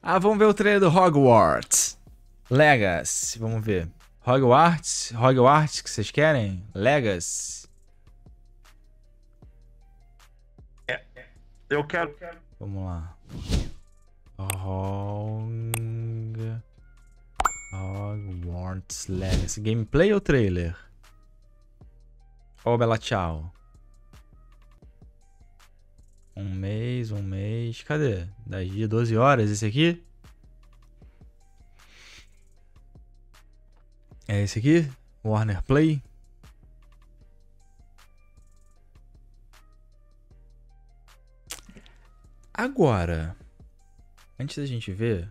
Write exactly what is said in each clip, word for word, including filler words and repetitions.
Ah, vamos ver o trailer do Hogwarts Legacy. Vamos ver. Hogwarts? Hogwarts que vocês querem? Legacy. É, eu quero. Vamos lá. Hog... Hogwarts Legacy. Gameplay ou trailer? Ó, Bela Tchau. Um mês, um mês. Cadê? dez dias, doze horas. Esse aqui? É esse aqui? Warner Play? Agora, antes da gente ver,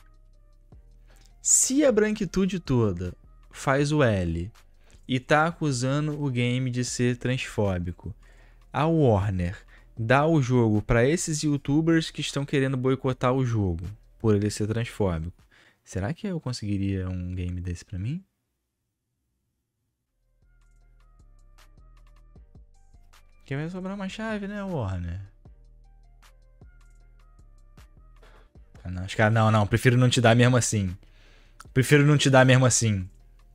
se a branquitude toda faz o L e tá acusando o game de ser transfóbico, a Warner dá o jogo para esses youtubers que estão querendo boicotar o jogo por ele ser transfóbico, será que eu conseguiria um game desse pra mim? Que vai sobrar uma chave, né, Warner? Ah, não, os caras, não, não, prefiro não te dar mesmo assim. Prefiro não te dar mesmo assim.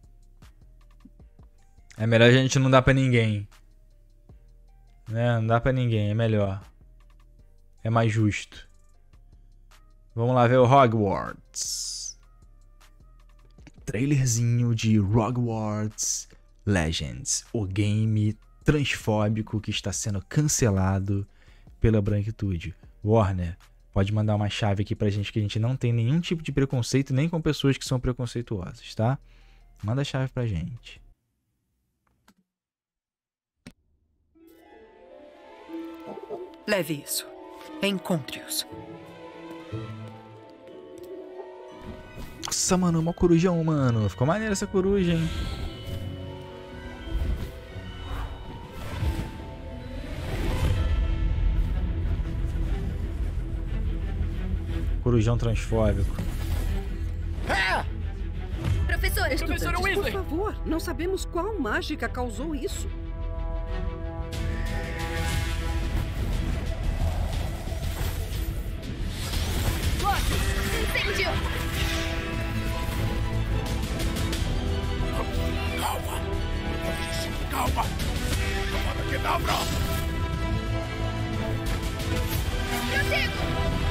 É melhor a gente não dar pra ninguém. Né? Não dá pra ninguém, é melhor. É mais justo. Vamos lá ver o Hogwarts. Trailerzinho de Hogwarts Legends. O game transfóbico que está sendo cancelado pela branquitude. Warner, pode mandar uma chave aqui pra gente que a gente não tem nenhum tipo de preconceito, nem com pessoas que são preconceituosas, tá? Manda a chave pra gente. Leve isso. Encontre-os. Nossa, mano, uma corujão, mano. Ficou maneira essa coruja, hein? Corujão transfóbico. Professora, Professora Weasley! Por favor, não sabemos qual mágica causou isso. incêndio! Calma! Calma! Calma, que dá, bro! Prossigo!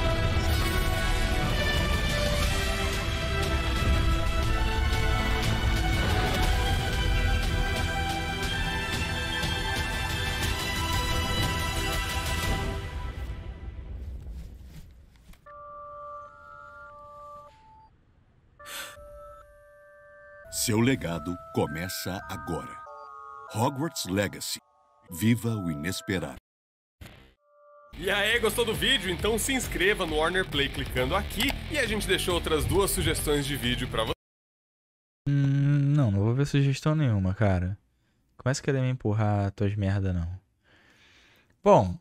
Seu legado começa agora. Hogwarts Legacy. Viva o inesperado. E aí, gostou do vídeo? Então se inscreva no Warner Play clicando aqui e a gente deixou outras duas sugestões de vídeo pra você. Hum, não, não vou ver sugestão nenhuma, cara. Começa a querer me empurrar tuas merda, não. Bom.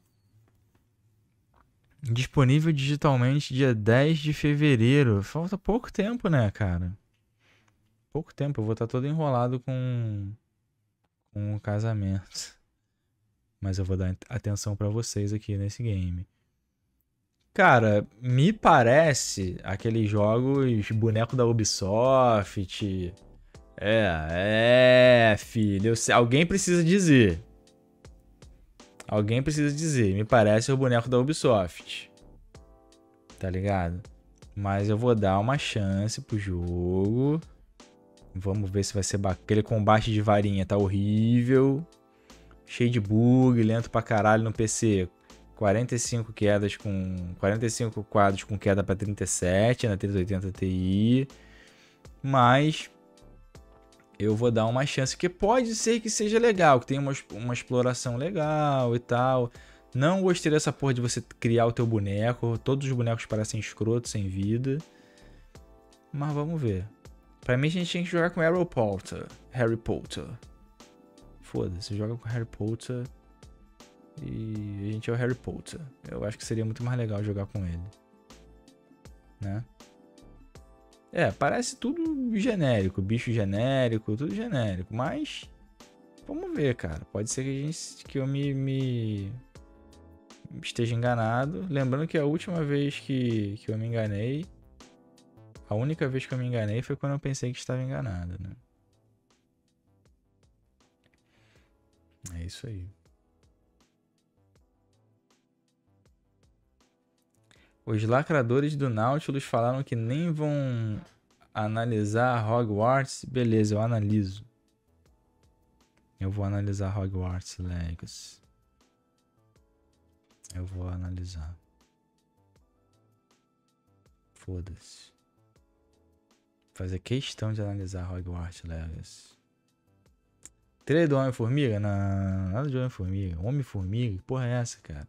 Disponível digitalmente dia dez de fevereiro. Falta pouco tempo, né, cara? Pouco tempo, eu vou estar todo enrolado com, com o casamento. Mas eu vou dar atenção pra vocês aqui nesse game. Cara, me parece aqueles jogos boneco da Ubisoft. É, é, filho. Eu sei, alguém precisa dizer. Alguém precisa dizer. Me parece o boneco da Ubisoft. Tá ligado? Mas eu vou dar uma chance pro jogo. Vamos ver se vai ser bacana. Aquele combate de varinha tá horrível. Cheio de bug, lento pra caralho no P C. quarenta e cinco quedas com... quarenta e cinco quadros com queda pra trinta e sete na três oitenta Ti. Mas eu vou dar uma chance, que pode ser que seja legal, que tenha uma, uma exploração legal e tal. Não gostei dessa porra de você criar o teu boneco. Todos os bonecos parecem escrotos, sem vida. Mas vamos ver. Pra mim a gente tinha que jogar com Harry Potter. Harry Potter. Foda-se, joga com Harry Potter. E a gente é o Harry Potter. Eu acho que seria muito mais legal jogar com ele. Né? É, parece tudo genérico. Bicho genérico, tudo genérico. Mas vamos ver, cara. Pode ser que, a gente, que eu me, me esteja enganado. Lembrando que a última vez que, que eu me enganei A única vez que eu me enganei foi quando eu pensei que estava enganado, né? É isso aí. Os lacradores do Nautilus falaram que nem vão analisar Hogwarts. Beleza, eu analiso. Eu vou analisar Hogwarts Legacy. Eu vou analisar. Foda-se. Fazer questão de analisar Hogwarts Legacy. Trailer do Homem-Formiga? Não, nada de Homem-Formiga. Homem-Formiga? Que porra é essa, cara?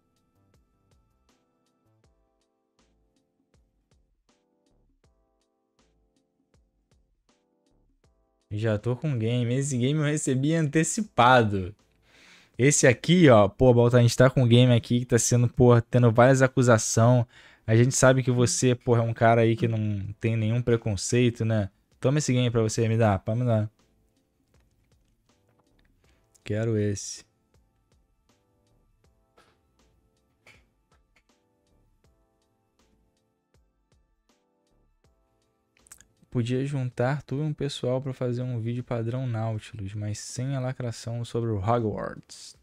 Já tô com game. Esse game eu recebi antecipado. Esse aqui, ó. Pô, Baltar, a gente tá com um game aqui que tá sendo, porra, tendo várias acusações. A gente sabe que você, porra, é um cara aí que não tem nenhum preconceito, né? Toma esse game pra você, me dá. Pode me dar. Quero esse. Podia juntar tu e um pessoal pra fazer um vídeo padrão Nautilus, mas sem a lacração sobre o Hogwarts.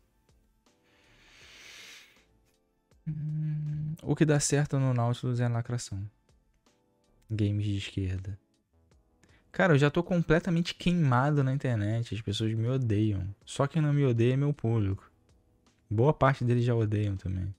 Hum, o que dá certo no Nautilus é a lacração. Games de esquerda. Cara, eu já tô completamente queimado na internet. As pessoas me odeiam. Só quem não me odeia é meu público. Boa parte deles já odeiam também.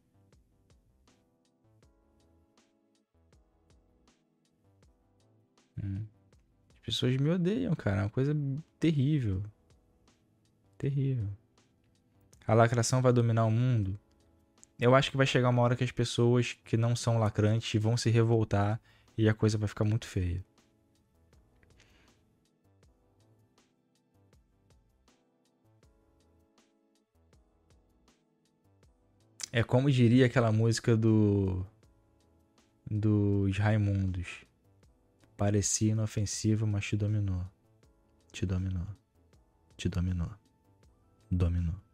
Hum. As pessoas me odeiam, cara. É uma coisa terrível. Terrível. A lacração vai dominar o mundo? Eu acho que vai chegar uma hora que as pessoas que não são lacrantes vão se revoltar e a coisa vai ficar muito feia. É como diria aquela música do dos Raimundos. Parecia inofensivo, mas te dominou. Te dominou. Te dominou. Dominou.